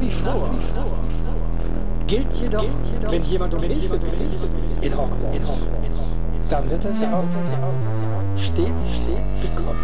wie vor gilt jedoch, wenn jemand um Hilfe bittet in Hogwarts, dann wird er sie auch stets bekommen.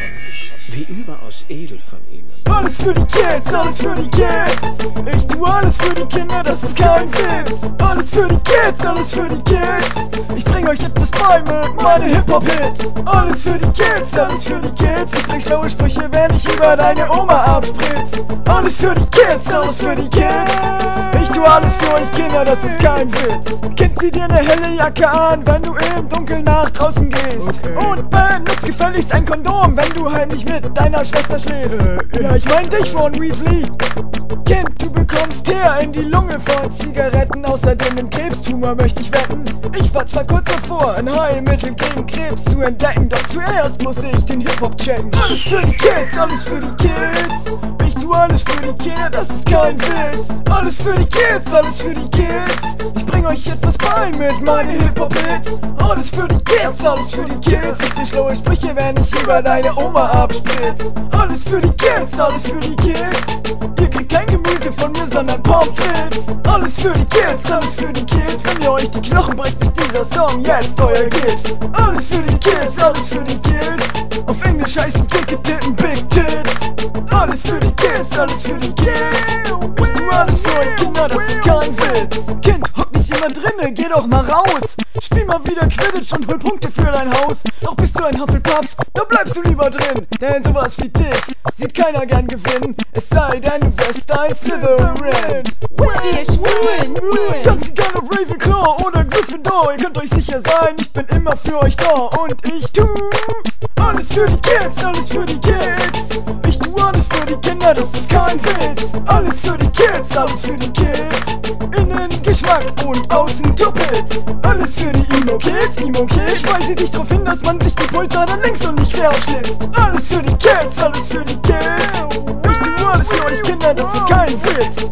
Wie überaus edel von ihnen. Alles für die Kids, alles für die Kids. Ich tu alles für die Kinder, das ist kein Witz. Alles für die Kids, alles für die Kids. Ich bring euch etwas bei mit meine Hip-Hop-Hits. Alles für die Kids, alles für die Kids. Ich bring schlaue Sprüche, wenn ich über deine Oma abspritzt. Alles für die Kids, alles für die Kids. Ich tu alles für euch Kinder, das ist kein Witz. Kind, zieh dir eine helle Jacke an, wenn du im Dunkeln nach draußen gehst. Und benutz gefälligst ein Kondom, wenn du heimlich mit deiner Schwester schläfst. Ja, ich mein dich, Ron Weasley. Kind, du bekommst Teer in die Lunge voll Zigaretten. Außerdem den Krebstumor möchte ich wetten. Ich war zwar kurz davor, ein Heilmittel gegen Krebs zu entdecken, doch zuerst muss ich den Hip-Hop checken. Alles für die Kids, alles für die Kids. Ich tu alles für die Kinder, das ist kein Witz. Alles für die Kids, alles für die Kids. Ich bring euch etwas bei mit meinen Hip-Hop-Hits. Alles für die Kids, alles für die Kids. Ich bring schlaue Sprüche, wenn ich über deine Oma abspritz. Alles für die Kids, alles für die Kids. Ihr kriegt kein Gemüse von mir, sondern Pommes frites. Alles für die Kids, alles für die Kids. Wenn ihr euch die Knochen brecht, ist dieser Song jetzt euer Gips. Alles für die Kids, alles für die Kids. Auf Englisch heißen dicke Titten Big Tits. Alles für die Kids, alles für die Kids. Ich tu alles für euch Kinder, das ist kein Witz. Kind, hock nicht immer drinne, geh doch mal raus. Spiel mal wieder Quidditch und hol Punkte für dein Haus. Doch bist du ein Hufflepuff, da bleibst du lieber drin. Denn sowas wie dich sieht keiner gern gewinnen. Es sei denn, du wärst ein Slytherin. Wir schwulen. Ganz egal ob Ravenclaw oder Gryffindor, ihr könnt euch sicher sein, ich bin immer für euch da. Und ich tu alles für die Kids, alles für die Kids. Ich tu alles für die Kinder, das ist kein Witz. Alles für die Kids, alles für die Kids. Innen Geschmack und außen Tuppets. Alles für die Emo-Kids, Emo-Kids. Weise dich darauf hin, dass man sich die Pulsar dann links und nicht quer aufschlitzt. Alles für die Kids, alles für die Kids. Ich tu alles für euch Kinder, das ist kein Witz.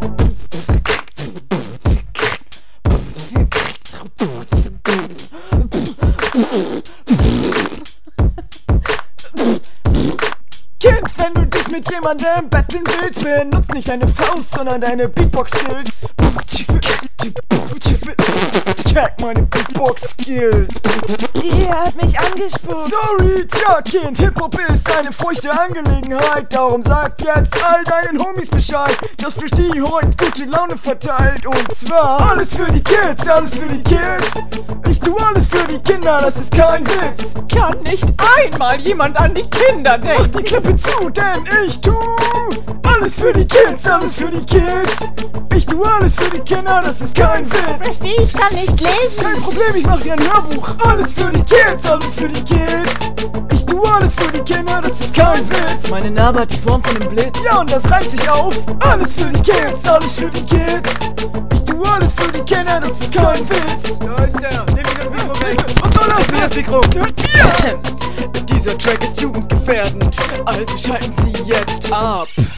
Kind, wenn du dich mit jemandem betteln willst, benutz nicht deine Faust, sondern deine Beatbox-Skills. Check meine Beatbox-Skills. Die hat mich angespuckt. Sorry, tja, Kind, Hip-Hop ist eine feuchte Angelegenheit. Darum sag jetzt all deinen Homies Bescheid, dass Fresh die heute gute Laune verteilt. Und zwar alles für die Kids, alles für die Kids. Ich tu alles für die Kinder, das ist kein Witz. Kann nicht einmal jemand an die Kinder Mach denken. die Klappe zu, denn ich tu alles für die Kids, alles für die Kids. Ich tu alles für die Kinder, das ist kein Witz. Versteh, ich kann nicht lesen. Kein Problem, ich mach dir ein Hörbuch. Alles für die Kids, alles für die Kids. Ich tu alles für die Kinder, das ist kein Witz. Meine Narbe hat die Form von einem Blitz. Ja, und das reimt sich auf. Alles für die Kids, alles für die Kids. Ich tu alles für die Kinder, das ist kein Witz. Da ist der, nimm mir das Mikro weg. Was soll das? Das Mikro. Ja. Dieser Track ist jugendgefährdend, also schalten Sie jetzt ab.